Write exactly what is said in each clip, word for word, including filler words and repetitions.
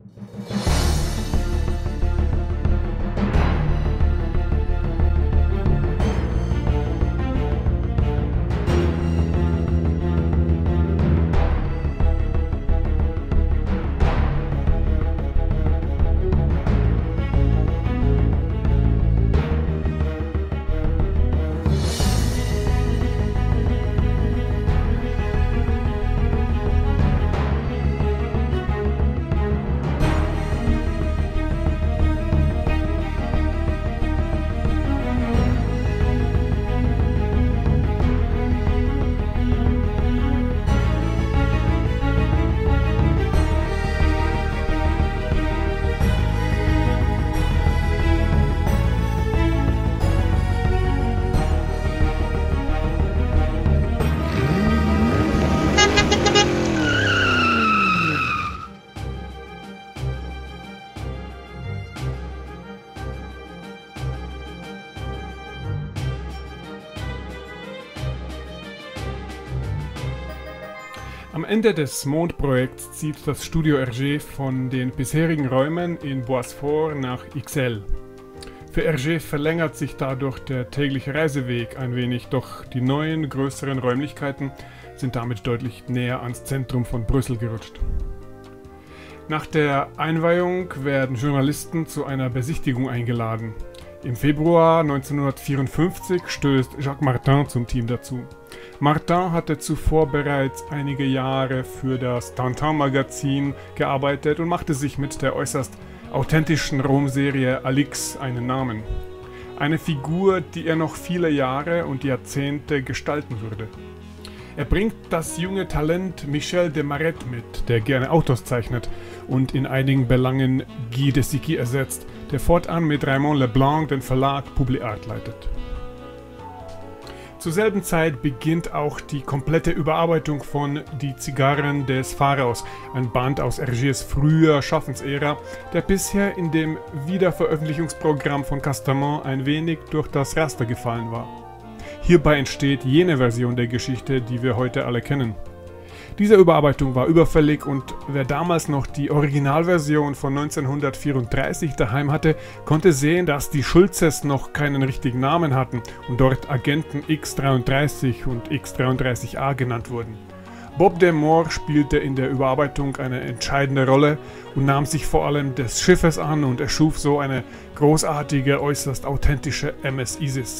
Am Ende des Mondprojekts zieht das Studio Hergé von den bisherigen Räumen in Boisfort nach Ixelles. Für Hergé verlängert sich dadurch der tägliche Reiseweg ein wenig, doch die neuen, größeren Räumlichkeiten sind damit deutlich näher ans Zentrum von Brüssel gerutscht. Nach der Einweihung werden Journalisten zu einer Besichtigung eingeladen. Im Februar neunzehnhundertvierundfünfzig stößt Jacques Martin zum Team dazu. Martin hatte zuvor bereits einige Jahre für das Tintin-Magazin gearbeitet und machte sich mit der äußerst authentischen Romserie Alix einen Namen. Eine Figur, die er noch viele Jahre und Jahrzehnte gestalten würde. Er bringt das junge Talent Michel Desmarets mit, der gerne Autos zeichnet und in einigen Belangen Guy Desicky ersetzt, der fortan mit Raymond Leblanc den Verlag Publi-Art leitet. Zur selben Zeit beginnt auch die komplette Überarbeitung von Die Zigarren des Pharaos, ein Band aus Hergés früher Schaffensära, der bisher in dem Wiederveröffentlichungsprogramm von Castamont ein wenig durch das Raster gefallen war. Hierbei entsteht jene Version der Geschichte, die wir heute alle kennen. Diese Überarbeitung war überfällig und wer damals noch die Originalversion von neunzehnhundertvierunddreißig daheim hatte, konnte sehen, dass die Schulzes noch keinen richtigen Namen hatten und dort Agenten X dreiunddreißig und X dreiunddreißig A genannt wurden. Bob Demore spielte in der Überarbeitung eine entscheidende Rolle und nahm sich vor allem des Schiffes an und erschuf so eine großartige, äußerst authentische M S Isis.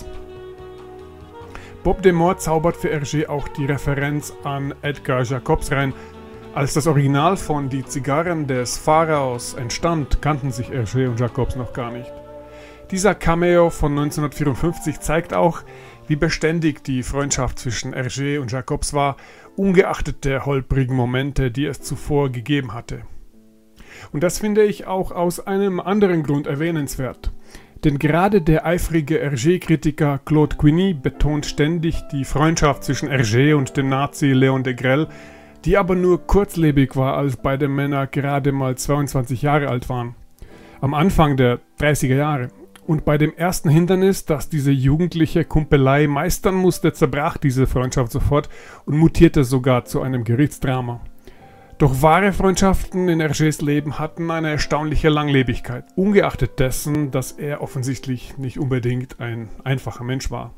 Bob Demore zaubert für Hergé auch die Referenz an Edgar Jacobs rein. Als das Original von Die Zigarren des Pharaos entstand, kannten sich Hergé und Jacobs noch gar nicht. Dieser Cameo von neunzehnhundertvierundfünfzig zeigt auch, wie beständig die Freundschaft zwischen Hergé und Jacobs war, ungeachtet der holprigen Momente, die es zuvor gegeben hatte. Und das finde ich auch aus einem anderen Grund erwähnenswert. Denn gerade der eifrige Hergé-Kritiker Claude Quigny betont ständig die Freundschaft zwischen Hergé und dem Nazi Léon Degrelle, die aber nur kurzlebig war, als beide Männer gerade mal zweiundzwanzig Jahre alt waren. Am Anfang der dreißiger Jahre. Und bei dem ersten Hindernis, das diese jugendliche Kumpelei meistern musste, zerbrach diese Freundschaft sofort und mutierte sogar zu einem Gerichtsdrama. Doch wahre Freundschaften in Hergés Leben hatten eine erstaunliche Langlebigkeit, ungeachtet dessen, dass er offensichtlich nicht unbedingt ein einfacher Mensch war.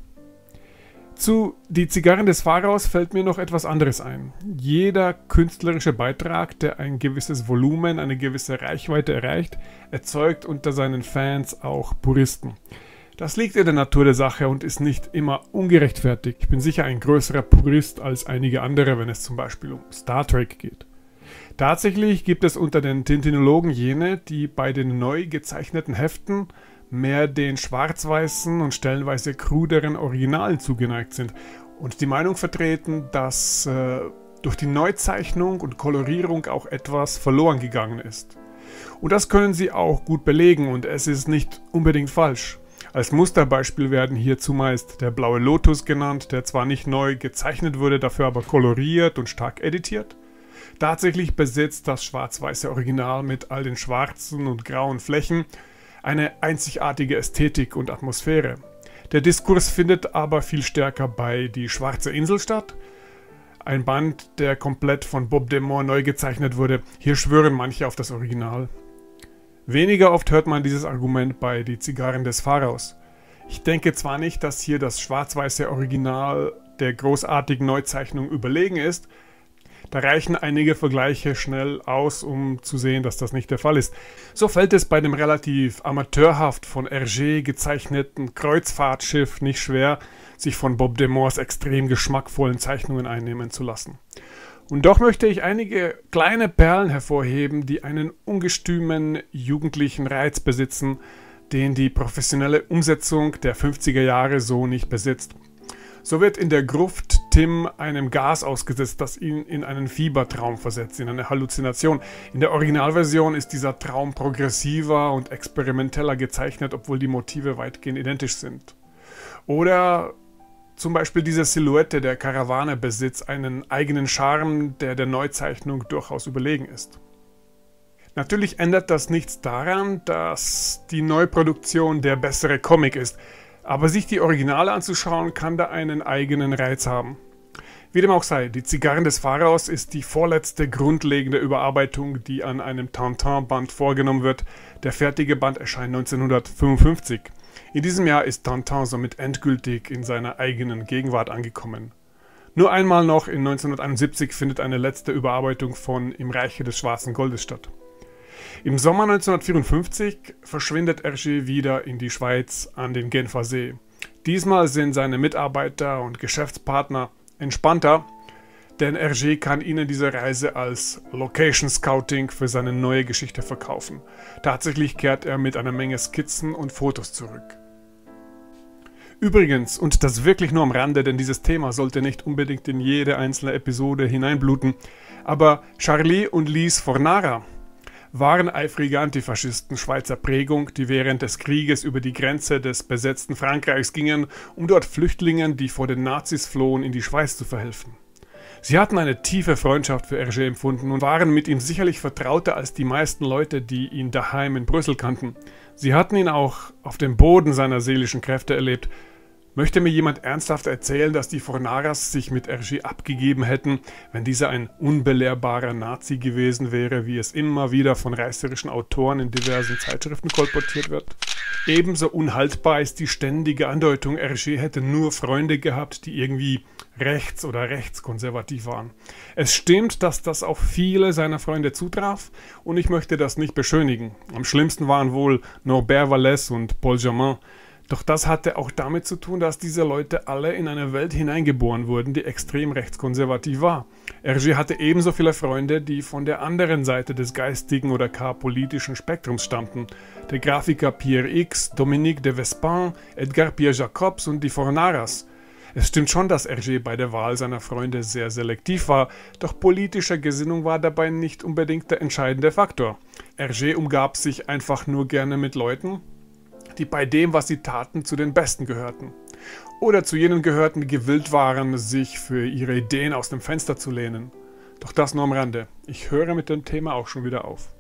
Zu Die Zigarren des Pharaos fällt mir noch etwas anderes ein. Jeder künstlerische Beitrag, der ein gewisses Volumen, eine gewisse Reichweite erreicht, erzeugt unter seinen Fans auch Puristen. Das liegt in der Natur der Sache und ist nicht immer ungerechtfertigt. Ich bin sicher ein größerer Purist als einige andere, wenn es zum Beispiel um Star Trek geht. Tatsächlich gibt es unter den Tintinologen jene, die bei den neu gezeichneten Heften mehr den schwarz-weißen und stellenweise kruderen Originalen zugeneigt sind und die Meinung vertreten, dass äh, durch die Neuzeichnung und Kolorierung auch etwas verloren gegangen ist. Und das können sie auch gut belegen und es ist nicht unbedingt falsch. Als Musterbeispiel werden hier zumeist der Blaue Lotus genannt, der zwar nicht neu gezeichnet wurde, dafür aber koloriert und stark editiert. Tatsächlich besitzt das schwarz-weiße Original mit all den schwarzen und grauen Flächen eine einzigartige Ästhetik und Atmosphäre. Der Diskurs findet aber viel stärker bei Die schwarze Insel statt, Ein Band, der komplett von Bob Demore neu gezeichnet wurde. Hier schwören manche auf das Original. Weniger oft hört man dieses Argument bei Die Zigarren des Pharaos. Ich denke zwar nicht, dass hier das schwarz-weiße Original der großartigen Neuzeichnung überlegen ist, da reichen einige Vergleiche schnell aus, um zu sehen, dass das nicht der Fall ist. So fällt es bei dem relativ amateurhaft von Hergé gezeichneten Kreuzfahrtschiff nicht schwer, sich von Bob Demores extrem geschmackvollen Zeichnungen einnehmen zu lassen. Und doch möchte ich einige kleine Perlen hervorheben, die einen ungestümen jugendlichen Reiz besitzen, den die professionelle Umsetzung der fünfziger Jahre so nicht besitzt. So wird in der Gruft Tim einem Gas ausgesetzt, das ihn in einen Fiebertraum versetzt, in eine Halluzination. In der Originalversion ist dieser Traum progressiver und experimenteller gezeichnet, obwohl die Motive weitgehend identisch sind. Oder zum Beispiel diese Silhouette der Karawane besitzt einen eigenen Charme, der der Neuzeichnung durchaus überlegen ist. Natürlich ändert das nichts daran, dass die Neuproduktion der bessere Comic ist. Aber sich die Originale anzuschauen, kann da einen eigenen Reiz haben. Wie dem auch sei, Die Zigarren des Pharaos ist die vorletzte grundlegende Überarbeitung, die an einem Tintin-Band vorgenommen wird. Der fertige Band erscheint neunzehnhundertfünfundfünfzig. In diesem Jahr ist Tintin somit endgültig in seiner eigenen Gegenwart angekommen. Nur einmal noch in neunzehnhunderteinundsiebzig findet eine letzte Überarbeitung von Im Reiche des schwarzen Goldes statt. Im Sommer neunzehnhundertvierundfünfzig verschwindet Hergé wieder in die Schweiz an den Genfer See. Diesmal sind seine Mitarbeiter und Geschäftspartner entspannter, denn Hergé kann ihnen diese Reise als Location Scouting für seine neue Geschichte verkaufen. Tatsächlich kehrt er mit einer Menge Skizzen und Fotos zurück. Übrigens, und das wirklich nur am Rande, denn dieses Thema sollte nicht unbedingt in jede einzelne Episode hineinbluten, aber Charlie und Lise Fornara waren eifrige Antifaschisten Schweizer Prägung, die während des Krieges über die Grenze des besetzten Frankreichs gingen, um dort Flüchtlingen, die vor den Nazis flohen, in die Schweiz zu verhelfen. Sie hatten eine tiefe Freundschaft für Hergé empfunden und waren mit ihm sicherlich vertrauter als die meisten Leute, die ihn daheim in Brüssel kannten. Sie hatten ihn auch auf dem Boden seiner seelischen Kräfte erlebt. Möchte mir jemand ernsthaft erzählen, dass die Fornaras sich mit Hergé abgegeben hätten, wenn dieser ein unbelehrbarer Nazi gewesen wäre, wie es immer wieder von reißerischen Autoren in diversen Zeitschriften kolportiert wird? Ebenso unhaltbar ist die ständige Andeutung, Hergé hätte nur Freunde gehabt, die irgendwie rechts- oder rechtskonservativ waren. Es stimmt, dass das auf viele seiner Freunde zutraf und ich möchte das nicht beschönigen. Am schlimmsten waren wohl Norbert Vallès und Paul Germain. Doch das hatte auch damit zu tun, dass diese Leute alle in eine Welt hineingeboren wurden, die extrem rechtskonservativ war. Hergé hatte ebenso viele Freunde, die von der anderen Seite des geistigen oder gar politischen Spektrums stammten. Der Grafiker Pierre X, Dominique de Vespin, Edgar Pierre Jacobs und die Fornaras. Es stimmt schon, dass Hergé bei der Wahl seiner Freunde sehr selektiv war, doch politische Gesinnung war dabei nicht unbedingt der entscheidende Faktor. Hergé umgab sich einfach nur gerne mit Leuten, die bei dem, was sie taten, zu den Besten gehörten. Oder zu jenen gehörten, die gewillt waren, sich für ihre Ideen aus dem Fenster zu lehnen. Doch das nur am Rande. Ich höre mit dem Thema auch schon wieder auf.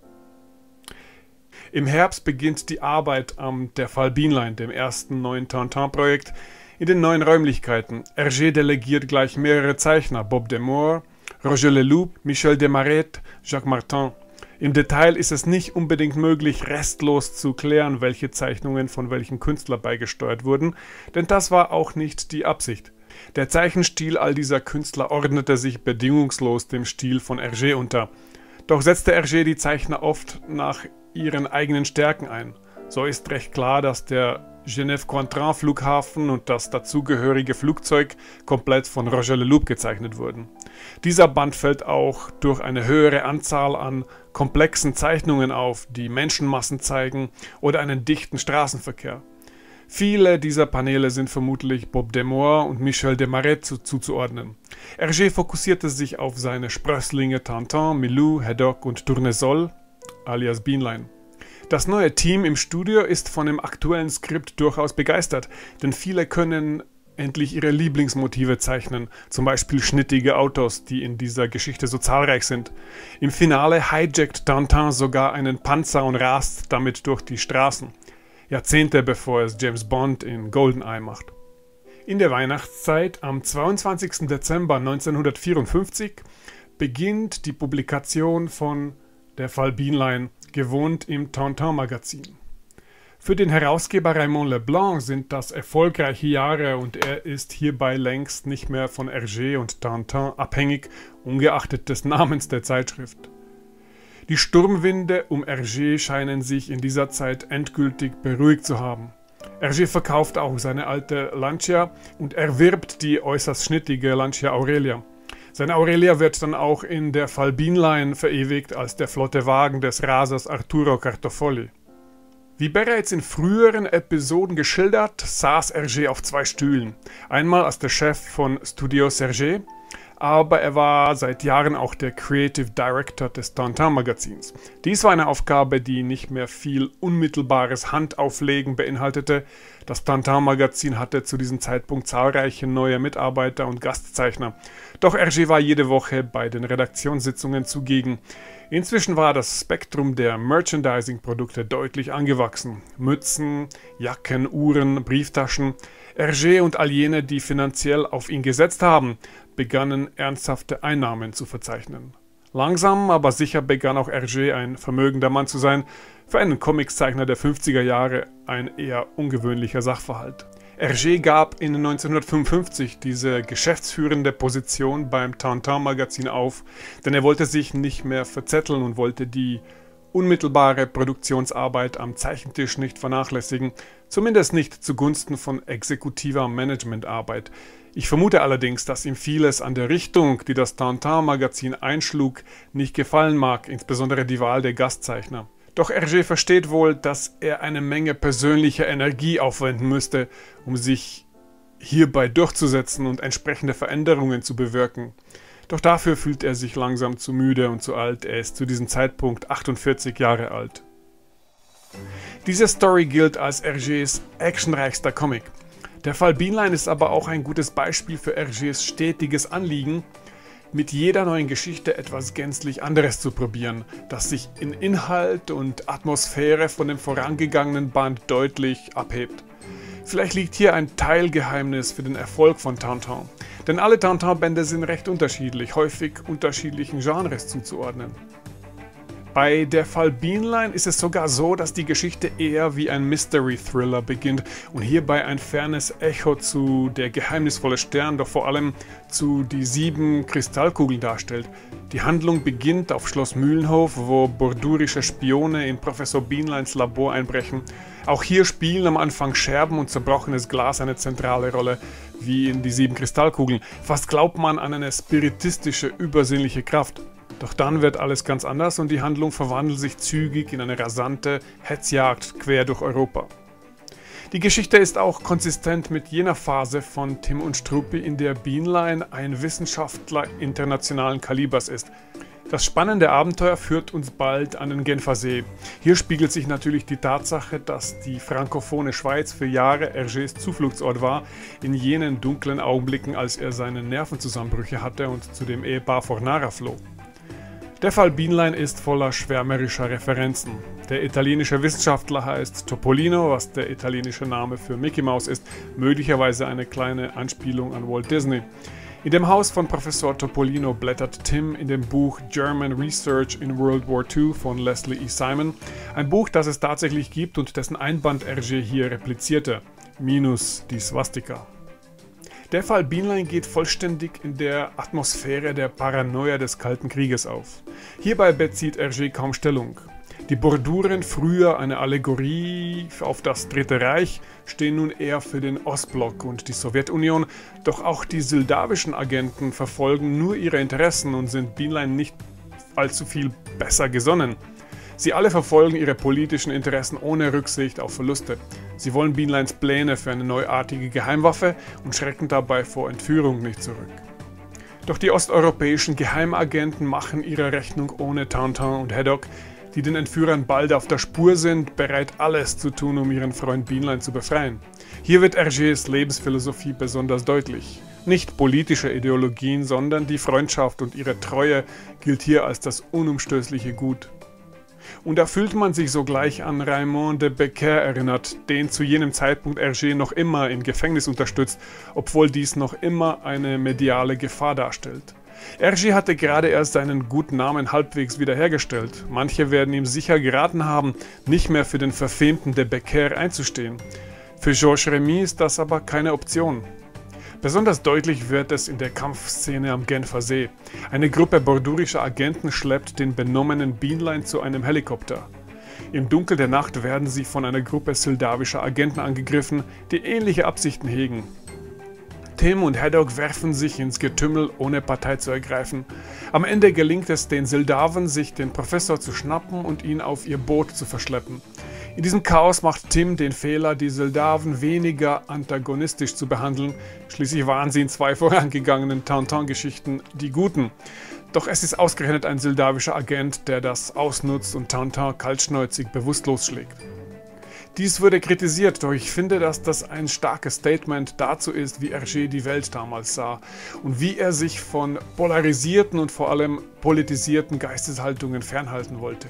Im Herbst beginnt die Arbeit am Der Fall Bienlein, dem ersten neuen Tintin-Projekt, in den neuen Räumlichkeiten. Hergé delegiert gleich mehrere Zeichner, Bob Demore, Roger Leloup, Michel Desmarets, Jacques Martin. Im Detail ist es nicht unbedingt möglich, restlos zu klären, welche Zeichnungen von welchem Künstler beigesteuert wurden, denn das war auch nicht die Absicht. Der Zeichenstil all dieser Künstler ordnete sich bedingungslos dem Stil von Hergé unter. Doch setzte Hergé die Zeichner oft nach ihren eigenen Stärken ein. So ist recht klar, dass der Genève-Cointrin-Flughafen und das dazugehörige Flugzeug komplett von Roger Leloup gezeichnet wurden. Dieser Band fällt auch durch eine höhere Anzahl an komplexen Zeichnungen auf, die Menschenmassen zeigen oder einen dichten Straßenverkehr. Viele dieser Paneele sind vermutlich Bob Demore und Michel Desmarets zu, zuzuordnen. Hergé fokussierte sich auf seine Sprösslinge Tintin, Milou, Haddock und Tournesol, alias Bienlein. Das neue Team im Studio ist von dem aktuellen Skript durchaus begeistert, denn viele können endlich ihre Lieblingsmotive zeichnen, zum Beispiel schnittige Autos, die in dieser Geschichte so zahlreich sind. Im Finale hijackt Tintin sogar einen Panzer und rast damit durch die Straßen, Jahrzehnte bevor es James Bond in Goldeneye macht. In der Weihnachtszeit, am zweiundzwanzigsten Dezember neunzehnhundertvierundfünfzig, beginnt die Publikation von Der Fall Bienlein, gewohnt im Tintin-Magazin. Für den Herausgeber Raymond Leblanc sind das erfolgreiche Jahre und er ist hierbei längst nicht mehr von Hergé und Tintin abhängig, ungeachtet des Namens der Zeitschrift. Die Sturmwinde um Hergé scheinen sich in dieser Zeit endgültig beruhigt zu haben. Hergé verkauft auch seine alte Lancia und erwirbt die äußerst schnittige Lancia Aurelia. Seine Aurelia wird dann auch in Der Fall Bienlein verewigt als der flotte Wagen des Rasers Arturo Cartofoli. Wie bereits in früheren Episoden geschildert, saß Hergé auf zwei Stühlen. Einmal als der Chef von Studios Hergé, aber er war seit Jahren auch der Creative Director des Tintin-Magazins. Dies war eine Aufgabe, die nicht mehr viel unmittelbares Handauflegen beinhaltete. Das Tintin-Magazin hatte zu diesem Zeitpunkt zahlreiche neue Mitarbeiter und Gastzeichner. Doch Hergé war jede Woche bei den Redaktionssitzungen zugegen. Inzwischen war das Spektrum der Merchandising-Produkte deutlich angewachsen. Mützen, Jacken, Uhren, Brieftaschen. Hergé und all jene, die finanziell auf ihn gesetzt haben, begannen ernsthafte Einnahmen zu verzeichnen. Langsam, aber sicher begann auch Hergé ein vermögender Mann zu sein, für einen Comiczeichner der fünfziger Jahre ein eher ungewöhnlicher Sachverhalt. Hergé gab in neunzehnhundertfünfundfünfzig diese geschäftsführende Position beim Tintin-Magazin auf, denn er wollte sich nicht mehr verzetteln und wollte die unmittelbare Produktionsarbeit am Zeichentisch nicht vernachlässigen, zumindest nicht zugunsten von exekutiver Managementarbeit. Ich vermute allerdings, dass ihm vieles an der Richtung, die das Tintin-Magazin einschlug, nicht gefallen mag, insbesondere die Wahl der Gastzeichner. Doch Hergé versteht wohl, dass er eine Menge persönlicher Energie aufwenden müsste, um sich hierbei durchzusetzen und entsprechende Veränderungen zu bewirken. Doch dafür fühlt er sich langsam zu müde und zu alt. Er ist zu diesem Zeitpunkt achtundvierzig Jahre alt. Diese Story gilt als Hergés actionreichster Comic. Der Fall Bienlein ist aber auch ein gutes Beispiel für Hergés stetiges Anliegen, mit jeder neuen Geschichte etwas gänzlich anderes zu probieren, das sich in Inhalt und Atmosphäre von dem vorangegangenen Band deutlich abhebt. Vielleicht liegt hier ein Teilgeheimnis für den Erfolg von Tintin. Denn alle Tintin-Bände sind recht unterschiedlich, häufig unterschiedlichen Genres zuzuordnen. Bei Der Fall Bienlein ist es sogar so, dass die Geschichte eher wie ein Mystery-Thriller beginnt und hierbei ein fernes Echo zu Der geheimnisvolle Stern, doch vor allem zu Die sieben Kristallkugeln darstellt. Die Handlung beginnt auf Schloss Mühlenhof, wo bordurische Spione in Professor Bienleins Labor einbrechen. Auch hier spielen am Anfang Scherben und zerbrochenes Glas eine zentrale Rolle, wie in Die sieben Kristallkugeln. Fast glaubt man an eine spiritistische, übersinnliche Kraft. Doch dann wird alles ganz anders und die Handlung verwandelt sich zügig in eine rasante Hetzjagd quer durch Europa. Die Geschichte ist auch konsistent mit jener Phase von Tim und Struppi, in der Bienlein ein Wissenschaftler internationalen Kalibers ist. Das spannende Abenteuer führt uns bald an den Genfersee. Hier spiegelt sich natürlich die Tatsache, dass die frankophone Schweiz für Jahre Hergés Zufluchtsort war, in jenen dunklen Augenblicken, als er seine Nervenzusammenbrüche hatte und zu dem Ehepaar Fornara floh. Der Fall Bienlein ist voller schwärmerischer Referenzen. Der italienische Wissenschaftler heißt Topolino, was der italienische Name für Mickey Mouse ist, möglicherweise eine kleine Anspielung an Walt Disney. In dem Haus von Professor Topolino blättert Tim in dem Buch German Research in World War Two von Leslie E. Simon, ein Buch, das es tatsächlich gibt und dessen Einband Hergé hier replizierte, minus die Swastika. Der Fall Bienlein geht vollständig in der Atmosphäre der Paranoia des Kalten Krieges auf. Hierbei bezieht Hergé kaum Stellung. Die Borduren, früher eine Allegorie auf das Dritte Reich, stehen nun eher für den Ostblock und die Sowjetunion, doch auch die syldawischen Agenten verfolgen nur ihre Interessen und sind Bienlein nicht allzu viel besser gesonnen. Sie alle verfolgen ihre politischen Interessen ohne Rücksicht auf Verluste. Sie wollen Bienleins Pläne für eine neuartige Geheimwaffe und schrecken dabei vor Entführung nicht zurück. Doch die osteuropäischen Geheimagenten machen ihre Rechnung ohne Tintin und Haddock, die den Entführern bald auf der Spur sind, bereit alles zu tun, um ihren Freund Bienlein zu befreien. Hier wird Hergés Lebensphilosophie besonders deutlich. Nicht politische Ideologien, sondern die Freundschaft und ihre Treue gilt hier als das unumstößliche Gut. Und da fühlt man sich sogleich an Raymond de Becker erinnert, den zu jenem Zeitpunkt Hergé noch immer im Gefängnis unterstützt, obwohl dies noch immer eine mediale Gefahr darstellt. Hergé hatte gerade erst seinen guten Namen halbwegs wiederhergestellt. Manche werden ihm sicher geraten haben, nicht mehr für den verfemten de Becker einzustehen. Für Georges Remy ist das aber keine Option. Besonders deutlich wird es in der Kampfszene am Genfer See. Eine Gruppe bordurischer Agenten schleppt den benommenen Bienlein zu einem Helikopter. Im Dunkel der Nacht werden sie von einer Gruppe soldawischer Agenten angegriffen, die ähnliche Absichten hegen. Tim und Haddock werfen sich ins Getümmel, ohne Partei zu ergreifen. Am Ende gelingt es den Soldaten, sich den Professor zu schnappen und ihn auf ihr Boot zu verschleppen. In diesem Chaos macht Tim den Fehler, die Soldaten weniger antagonistisch zu behandeln. Schließlich waren sie in zwei vorangegangenen Tintin-Geschichten die Guten. Doch es ist ausgerechnet ein soldawischer Agent, der das ausnutzt und Tintin kaltschnäuzig bewusstlos schlägt. Dies wurde kritisiert, doch ich finde, dass das ein starkes Statement dazu ist, wie Hergé die Welt damals sah und wie er sich von polarisierten und vor allem politisierten Geisteshaltungen fernhalten wollte.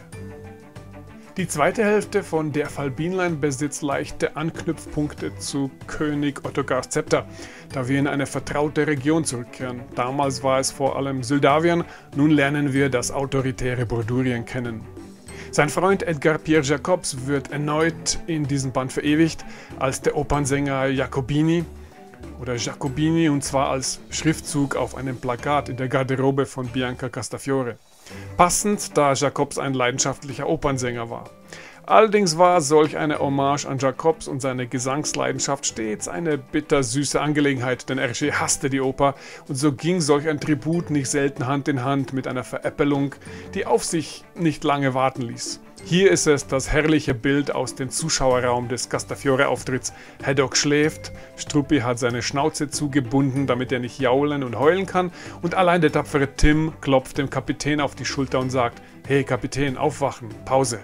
Die zweite Hälfte von Der Fall Bienlein besitzt leichte Anknüpfpunkte zu König Ottokars Zepter, da wir in eine vertraute Region zurückkehren. Damals war es vor allem Moldawien, nun lernen wir das autoritäre Bordurien kennen. Sein Freund Edgar Pierre Jacobs wird erneut in diesem Band verewigt als der Opernsänger Jacobini oder Jacobini, und zwar als Schriftzug auf einem Plakat in der Garderobe von Bianca Castafiore. Passend, da Jacobs ein leidenschaftlicher Opernsänger war. Allerdings war solch eine Hommage an Jacobs und seine Gesangsleidenschaft stets eine bittersüße Angelegenheit, denn Hergé hasste die Oper und so ging solch ein Tribut nicht selten Hand in Hand mit einer Veräppelung, die auf sich nicht lange warten ließ. Hier ist es das herrliche Bild aus dem Zuschauerraum des Castafiore-Auftritts. Haddock schläft, Struppi hat seine Schnauze zugebunden, damit er nicht jaulen und heulen kann, und allein der tapfere Tim klopft dem Kapitän auf die Schulter und sagt: „Hey Kapitän, aufwachen, Pause."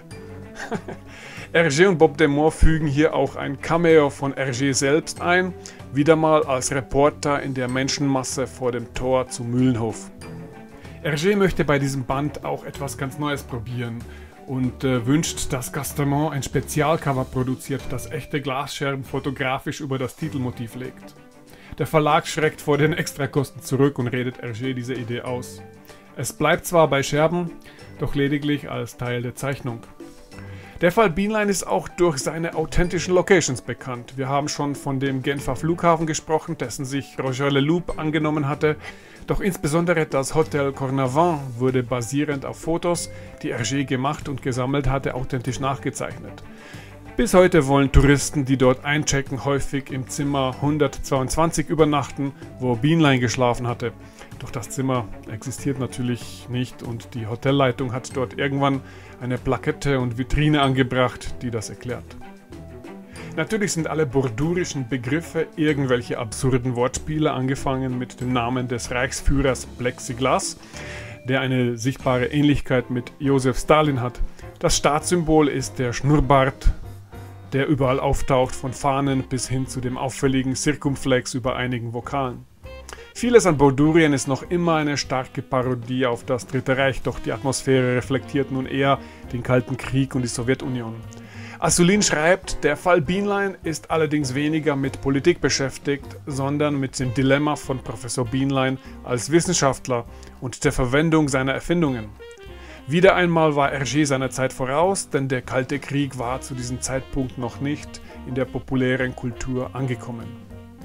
Hergé und Bob Demore fügen hier auch ein Cameo von Hergé selbst ein, wieder mal als Reporter in der Menschenmasse vor dem Tor zu Mühlenhof. Hergé möchte bei diesem Band auch etwas ganz Neues probieren und äh, wünscht, dass Castamont ein Spezialcover produziert, das echte Glasscherben fotografisch über das Titelmotiv legt. Der Verlag schreckt vor den Extrakosten zurück und redet Hergé diese Idee aus. Es bleibt zwar bei Scherben, doch lediglich als Teil der Zeichnung. Der Fall Bienlein ist auch durch seine authentischen Locations bekannt. Wir haben schon von dem Genfer Flughafen gesprochen, dessen sich Roger Leloup angenommen hatte. Doch insbesondere das Hotel Cornavant wurde basierend auf Fotos, die Hergé gemacht und gesammelt hatte, authentisch nachgezeichnet. Bis heute wollen Touristen, die dort einchecken, häufig im Zimmer hundertzweiundzwanzig übernachten, wo Bienlein geschlafen hatte. Doch das Zimmer existiert natürlich nicht und die Hotelleitung hat dort irgendwann eine Plakette und Vitrine angebracht, die das erklärt. Natürlich sind alle bordurischen Begriffe irgendwelche absurden Wortspiele, angefangen mit dem Namen des Reichsführers Plexiglas, der eine sichtbare Ähnlichkeit mit Josef Stalin hat. Das Staatssymbol ist der Schnurrbart, der überall auftaucht, von Fahnen bis hin zu dem auffälligen Zirkumflex über einigen Vokalen. Vieles an Bordurien ist noch immer eine starke Parodie auf das Dritte Reich, doch die Atmosphäre reflektiert nun eher den Kalten Krieg und die Sowjetunion. Asulin schreibt, der Fall Bienlein ist allerdings weniger mit Politik beschäftigt, sondern mit dem Dilemma von Professor Bienlein als Wissenschaftler und der Verwendung seiner Erfindungen. Wieder einmal war Hergé seiner Zeit voraus, denn der Kalte Krieg war zu diesem Zeitpunkt noch nicht in der populären Kultur angekommen.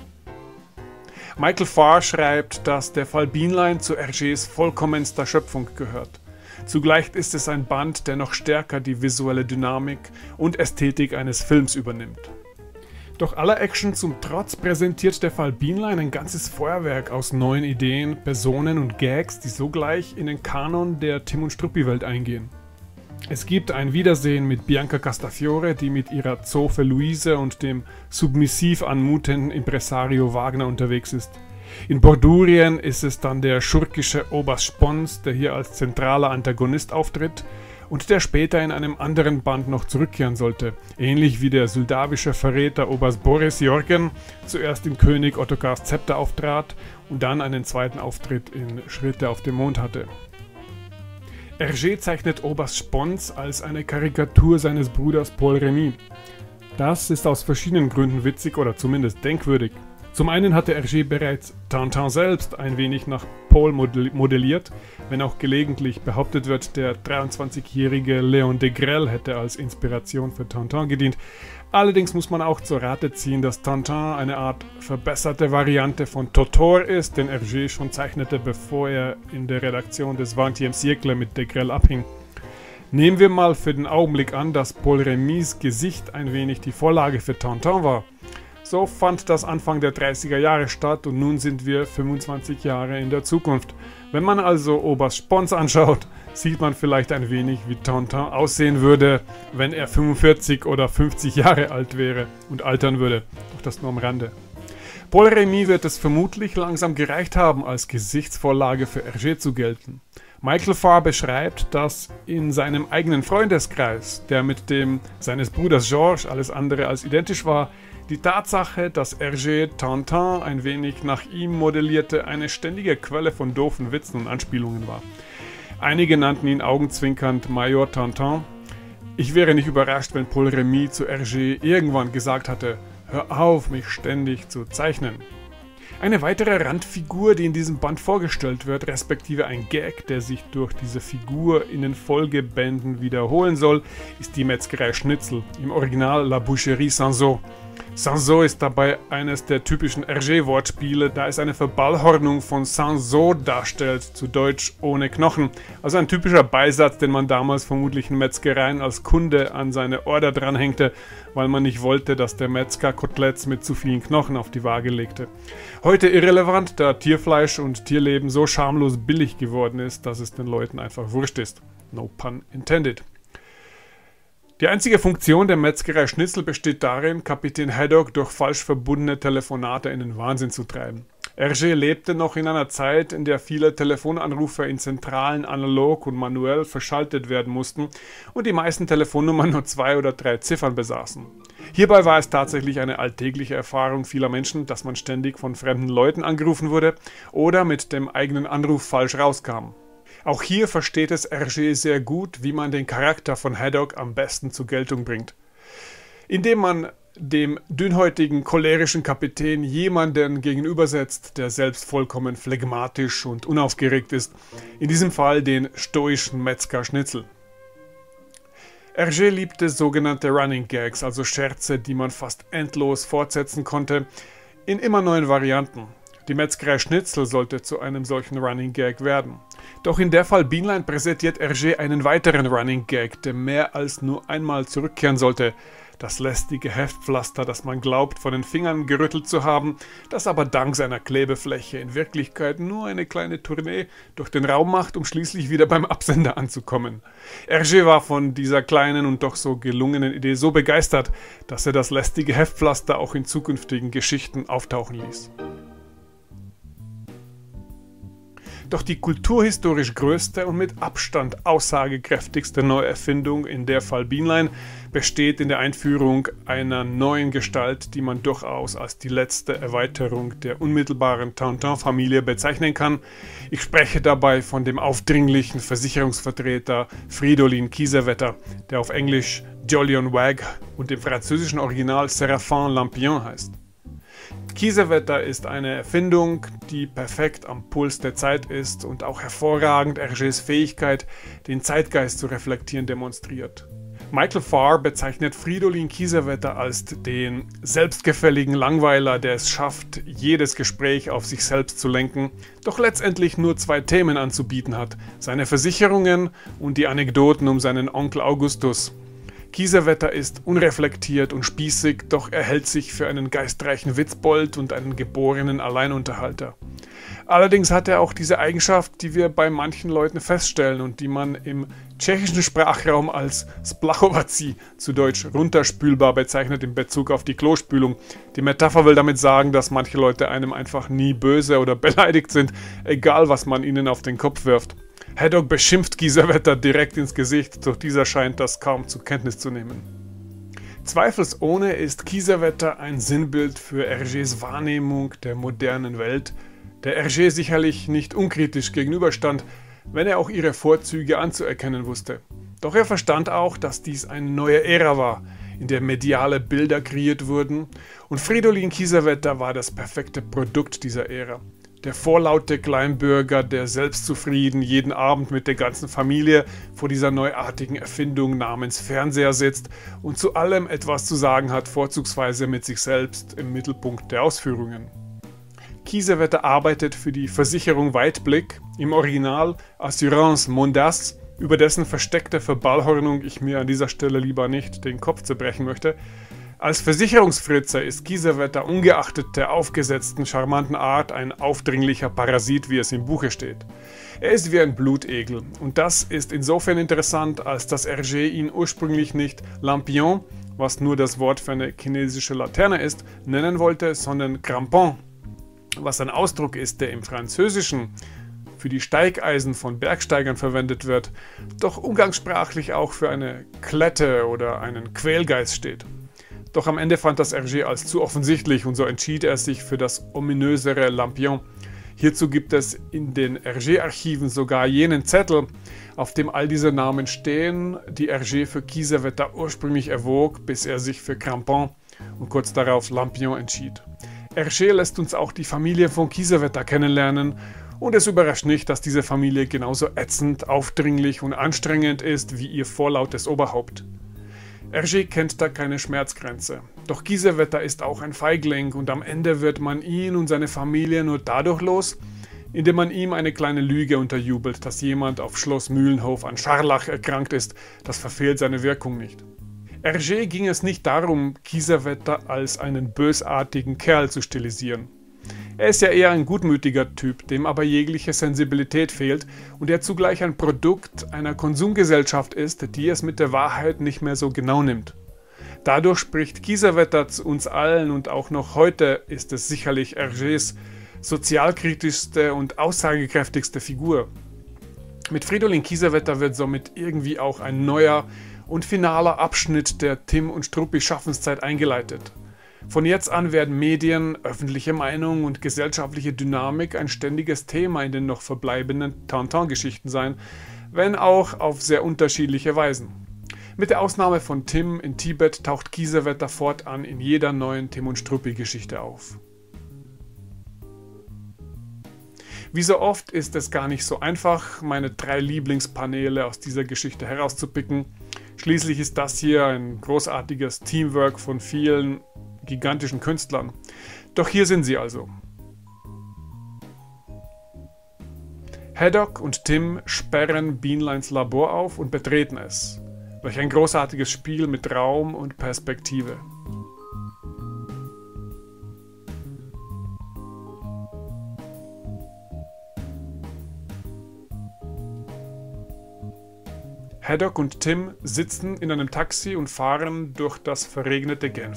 Michael Farr schreibt, dass der Fall Bienlein zu Hergés vollkommenster Schöpfung gehört. Zugleich ist es ein Band, der noch stärker die visuelle Dynamik und Ästhetik eines Films übernimmt. Doch aller Action zum Trotz präsentiert der Fall Bienlein ein ganzes Feuerwerk aus neuen Ideen, Personen und Gags, die sogleich in den Kanon der Tim und Struppi-Welt eingehen. Es gibt ein Wiedersehen mit Bianca Castafiore, die mit ihrer Zofe Luise und dem submissiv anmutenden Impresario Wagner unterwegs ist. In Bordurien ist es dann der schurkische Oberst Spons, der hier als zentraler Antagonist auftritt und der später in einem anderen Band noch zurückkehren sollte, ähnlich wie der soldawische Verräter Oberst Boris Jorgen zuerst in König Ottokars Zepter auftrat und dann einen zweiten Auftritt in Schritte auf dem Mond hatte. Hergé zeichnet Oberst Sponz als eine Karikatur seines Bruders Paul Remy. Das ist aus verschiedenen Gründen witzig oder zumindest denkwürdig. Zum einen hatte Hergé bereits Tintin selbst ein wenig nach Paul modelliert, wenn auch gelegentlich behauptet wird, der dreiundzwanzigjährige Léon Degrelle hätte als Inspiration für Tintin gedient. Allerdings muss man auch zur Rate ziehen, dass Tintin eine Art verbesserte Variante von Totor ist, den Hergé schon zeichnete, bevor er in der Redaktion des vingtième siècle mit Degrelle abhing. Nehmen wir mal für den Augenblick an, dass Paul Remys Gesicht ein wenig die Vorlage für Tintin war. So fand das Anfang der dreißiger Jahre statt und nun sind wir fünfundzwanzig Jahre in der Zukunft. Wenn man also Oberst Sponz anschaut, sieht man vielleicht ein wenig, wie Tintin aussehen würde, wenn er fünfundvierzig oder fünfzig Jahre alt wäre und altern würde. Doch das nur am Rande. Paul Remy wird es vermutlich langsam gereicht haben, als Gesichtsvorlage für Hergé zu gelten. Michael Farr beschreibt, dass in seinem eigenen Freundeskreis, der mit dem seines Bruders Georges alles andere als identisch war, die Tatsache, dass Hergé Tintin ein wenig nach ihm modellierte, eine ständige Quelle von doofen Witzen und Anspielungen war. Einige nannten ihn augenzwinkernd Major Tintin. Ich wäre nicht überrascht, wenn Paul Remy zu Hergé irgendwann gesagt hatte: Hör auf, mich ständig zu zeichnen. Eine weitere Randfigur, die in diesem Band vorgestellt wird, respektive ein Gag, der sich durch diese Figur in den Folgebänden wiederholen soll, ist die Metzgerei Schnitzel, im Original La Boucherie Sanzot. Sanzot ist dabei eines der typischen Hergé-Wortspiele, da es eine Verballhornung von Sanzot darstellt, zu Deutsch ohne Knochen. Also ein typischer Beisatz, den man damals vermutlich in Metzgereien als Kunde an seine Order dranhängte, weil man nicht wollte, dass der Metzger Koteletts mit zu vielen Knochen auf die Waage legte. Heute irrelevant, da Tierfleisch und Tierleben so schamlos billig geworden ist, dass es den Leuten einfach wurscht ist. No pun intended. Die einzige Funktion der Metzgerei Schnitzel besteht darin, Kapitän Haddock durch falsch verbundene Telefonate in den Wahnsinn zu treiben. Hergé lebte noch in einer Zeit, in der viele Telefonanrufe in Zentralen analog und manuell verschaltet werden mussten und die meisten Telefonnummern nur zwei oder drei Ziffern besaßen. Hierbei war es tatsächlich eine alltägliche Erfahrung vieler Menschen, dass man ständig von fremden Leuten angerufen wurde oder mit dem eigenen Anruf falsch rauskam. Auch hier versteht es Hergé sehr gut, wie man den Charakter von Haddock am besten zur Geltung bringt. Indem man dem dünnhäutigen, cholerischen Kapitän jemanden gegenübersetzt, der selbst vollkommen phlegmatisch und unaufgeregt ist, in diesem Fall den stoischen Metzger Schnitzel. Hergé liebte sogenannte Running Gags, also Scherze, die man fast endlos fortsetzen konnte, in immer neuen Varianten. Die Metzgerei Schnitzel sollte zu einem solchen Running Gag werden. Doch in der Fall Bienlein präsentiert Hergé einen weiteren Running Gag, der mehr als nur einmal zurückkehren sollte. Das lästige Heftpflaster, das man glaubt, von den Fingern gerüttelt zu haben, das aber dank seiner Klebefläche in Wirklichkeit nur eine kleine Tournee durch den Raum macht, um schließlich wieder beim Absender anzukommen. Hergé war von dieser kleinen und doch so gelungenen Idee so begeistert, dass er das lästige Heftpflaster auch in zukünftigen Geschichten auftauchen ließ. Doch die kulturhistorisch größte und mit Abstand aussagekräftigste Neuerfindung, in der Fall Bienlein, besteht in der Einführung einer neuen Gestalt, die man durchaus als die letzte Erweiterung der unmittelbaren Tintin-Familie bezeichnen kann. Ich spreche dabei von dem aufdringlichen Versicherungsvertreter Fridolin Kiesewetter, der auf Englisch Jolyon Wag und im französischen Original Séraphin Lampion heißt. Kiesewetter ist eine Erfindung, die perfekt am Puls der Zeit ist und auch hervorragend Hergés Fähigkeit, den Zeitgeist zu reflektieren, demonstriert. Michael Farr bezeichnet Fridolin Kiesewetter als den selbstgefälligen Langweiler, der es schafft, jedes Gespräch auf sich selbst zu lenken, doch letztendlich nur zwei Themen anzubieten hat: seine Versicherungen und die Anekdoten um seinen Onkel Augustus. Kiesewetter ist unreflektiert und spießig, doch er hält sich für einen geistreichen Witzbold und einen geborenen Alleinunterhalter. Allerdings hat er auch diese Eigenschaft, die wir bei manchen Leuten feststellen und die man im tschechischen Sprachraum als Splachovací, zu Deutsch runterspülbar, bezeichnet in Bezug auf die Klospülung. Die Metapher will damit sagen, dass manche Leute einem einfach nie böse oder beleidigt sind, egal was man ihnen auf den Kopf wirft. Haddock beschimpft Kiesewetter direkt ins Gesicht, doch dieser scheint das kaum zur Kenntnis zu nehmen. Zweifelsohne ist Kiesewetter ein Sinnbild für Hergés Wahrnehmung der modernen Welt, der Hergé sicherlich nicht unkritisch gegenüberstand, wenn er auch ihre Vorzüge anzuerkennen wusste. Doch er verstand auch, dass dies eine neue Ära war, in der mediale Bilder kreiert wurden, und Fridolin Kiesewetter war das perfekte Produkt dieser Ära. Der vorlaute Kleinbürger, der selbstzufrieden jeden Abend mit der ganzen Familie vor dieser neuartigen Erfindung namens Fernseher sitzt und zu allem etwas zu sagen hat, vorzugsweise mit sich selbst im Mittelpunkt der Ausführungen. Kiesewetter arbeitet für die Versicherung Weitblick, im Original Assurance Mondas, über dessen versteckte Verballhornung ich mir an dieser Stelle lieber nicht den Kopf zerbrechen möchte. Als Versicherungsfritze ist Kiesewetter ungeachtet der aufgesetzten, charmanten Art ein aufdringlicher Parasit, wie es im Buche steht. Er ist wie ein Blutegel, und das ist insofern interessant, als dass Hergé ihn ursprünglich nicht Lampion, was nur das Wort für eine chinesische Laterne ist, nennen wollte, sondern Crampon, was ein Ausdruck ist, der im Französischen für die Steigeisen von Bergsteigern verwendet wird, doch umgangssprachlich auch für eine Klette oder einen Quälgeist steht. Doch am Ende fand das Hergé als zu offensichtlich und so entschied er sich für das ominösere Lampion. Hierzu gibt es in den Hergé-Archiven sogar jenen Zettel, auf dem all diese Namen stehen, die Hergé für Kiesewetter ursprünglich erwog, bis er sich für Crampon und kurz darauf Lampion entschied. Hergé lässt uns auch die Familie von Kiesewetter kennenlernen, und es überrascht nicht, dass diese Familie genauso ätzend, aufdringlich und anstrengend ist wie ihr vorlautes Oberhaupt. Hergé kennt da keine Schmerzgrenze. Doch Kiesewetter ist auch ein Feigling, und am Ende wird man ihn und seine Familie nur dadurch los, indem man ihm eine kleine Lüge unterjubelt, dass jemand auf Schloss Mühlenhof an Scharlach erkrankt ist. Das verfehlt seine Wirkung nicht. Hergé ging es nicht darum, Kiesewetter als einen bösartigen Kerl zu stilisieren. Er ist ja eher ein gutmütiger Typ, dem aber jegliche Sensibilität fehlt und der zugleich ein Produkt einer Konsumgesellschaft ist, die es mit der Wahrheit nicht mehr so genau nimmt. Dadurch spricht Kiesewetter zu uns allen, und auch noch heute ist es sicherlich Hergés sozialkritischste und aussagekräftigste Figur. Mit Fridolin Kiesewetter wird somit irgendwie auch ein neuer und finaler Abschnitt der Tim und Struppi Schaffenszeit eingeleitet. Von jetzt an werden Medien, öffentliche Meinung und gesellschaftliche Dynamik ein ständiges Thema in den noch verbleibenden Tintin-Geschichten sein, wenn auch auf sehr unterschiedliche Weisen. Mit der Ausnahme von Tim in Tibet taucht Kiesewetter fortan in jeder neuen Tim und Struppi-Geschichte auf. Wie so oft ist es gar nicht so einfach, meine drei Lieblingspaneele aus dieser Geschichte herauszupicken. Schließlich ist das hier ein großartiges Teamwork von vielen gigantischen Künstlern. Doch hier sind sie also. Haddock und Tim sperren Bienleins Labor auf und betreten es. Welch ein großartiges Spiel mit Raum und Perspektive. Haddock und Tim sitzen in einem Taxi und fahren durch das verregnete Genf.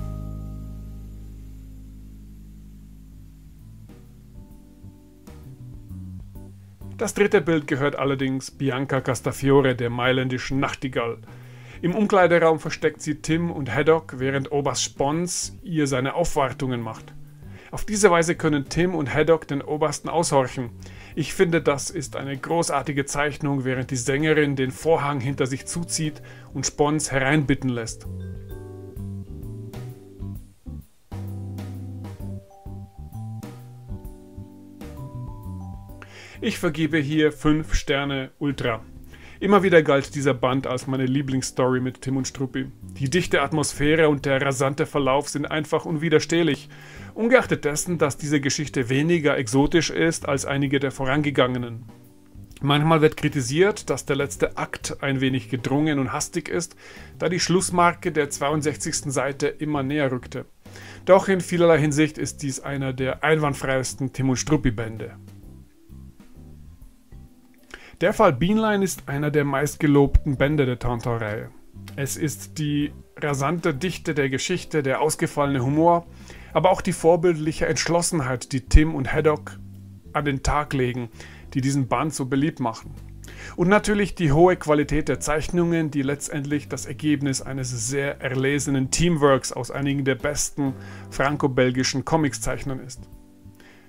Das dritte Bild gehört allerdings Bianca Castafiore, der mailändischen Nachtigall. Im Umkleideraum versteckt sie Tim und Haddock, während Oberst Spons ihr seine Aufwartungen macht. Auf diese Weise können Tim und Haddock den Obersten aushorchen. Ich finde, das ist eine großartige Zeichnung, während die Sängerin den Vorhang hinter sich zuzieht und Spons hereinbitten lässt. Ich vergebe hier fünf Sterne Ultra. Immer wieder galt dieser Band als meine Lieblingsstory mit Tim und Struppi. Die dichte Atmosphäre und der rasante Verlauf sind einfach unwiderstehlich, ungeachtet dessen, dass diese Geschichte weniger exotisch ist als einige der vorangegangenen. Manchmal wird kritisiert, dass der letzte Akt ein wenig gedrungen und hastig ist, da die Schlussmarke der zweiundsechzigsten Seite immer näher rückte. Doch in vielerlei Hinsicht ist dies einer der einwandfreiesten Tim und Struppi-Bände. Der Fall Bienlein ist einer der meistgelobten Bände der Tintin-Reihe. Es ist die rasante Dichte der Geschichte, der ausgefallene Humor, aber auch die vorbildliche Entschlossenheit, die Tim und Haddock an den Tag legen, die diesen Band so beliebt machen. Und natürlich die hohe Qualität der Zeichnungen, die letztendlich das Ergebnis eines sehr erlesenen Teamworks aus einigen der besten franco-belgischen Comics-Zeichnern ist.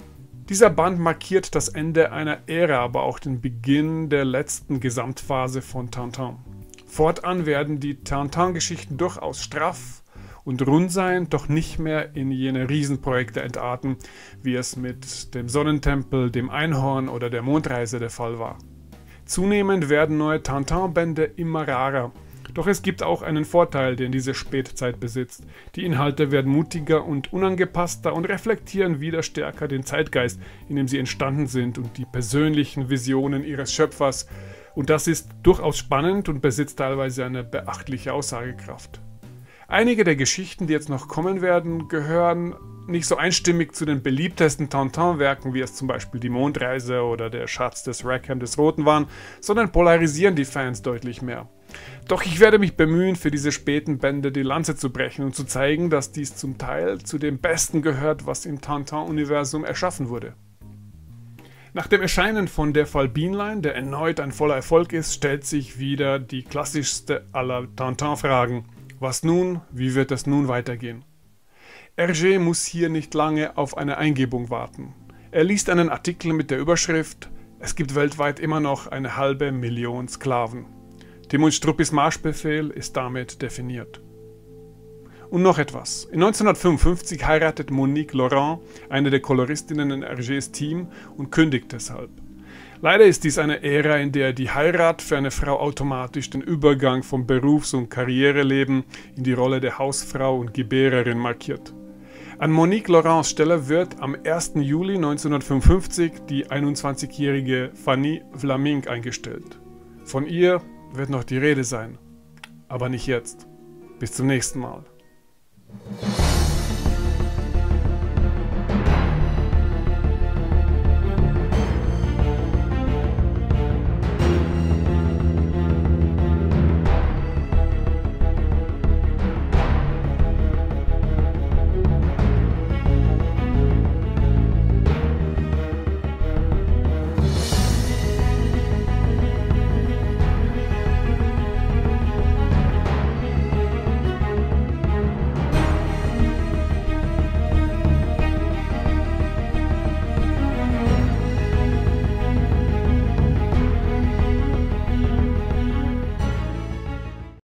Dieser Band markiert das Ende einer Ära, aber auch den Beginn der letzten Gesamtphase von Tintin. Fortan werden die Tintin-Geschichten durchaus straff und rund sein, doch nicht mehr in jene Riesenprojekte entarten, wie es mit dem Sonnentempel, dem Einhorn oder der Mondreise der Fall war. Zunehmend werden neue Tintin-Bände immer rarer. Doch es gibt auch einen Vorteil, den diese Spätzeit besitzt. Die Inhalte werden mutiger und unangepasster und reflektieren wieder stärker den Zeitgeist, in dem sie entstanden sind und die persönlichen Visionen ihres Schöpfers. Und das ist durchaus spannend und besitzt teilweise eine beachtliche Aussagekraft. Einige der Geschichten, die jetzt noch kommen werden, gehören nicht so einstimmig zu den beliebtesten Tintin-Werken, wie es zum Beispiel die Mondreise oder der Schatz des Rackham des Roten waren, sondern polarisieren die Fans deutlich mehr. Doch ich werde mich bemühen, für diese späten Bände die Lanze zu brechen und zu zeigen, dass dies zum Teil zu dem Besten gehört, was im Tintin-Universum erschaffen wurde. Nach dem Erscheinen von Der Fall Bienlein, der erneut ein voller Erfolg ist, stellt sich wieder die klassischste aller Tintin-Fragen. Was nun? Wie wird es nun weitergehen? Hergé muss hier nicht lange auf eine Eingebung warten. Er liest einen Artikel mit der Überschrift „Es gibt weltweit immer noch eine halbe Million Sklaven". Tim und Struppis Marschbefehl ist damit definiert. Und noch etwas. In neunzehnhundertfünfundfünfzig heiratet Monique Laurent, eine der Koloristinnen in Hergés Team, und kündigt deshalb. Leider ist dies eine Ära, in der die Heirat für eine Frau automatisch den Übergang vom Berufs- und Karriereleben in die Rolle der Hausfrau und Gebärerin markiert. An Monique Laurents Stelle wird am ersten Juli neunzehnhundertfünfundfünfzig die einundzwanzigjährige Fanny Vlaminck eingestellt. Von ihr wird noch die Rede sein, aber nicht jetzt. Bis zum nächsten Mal.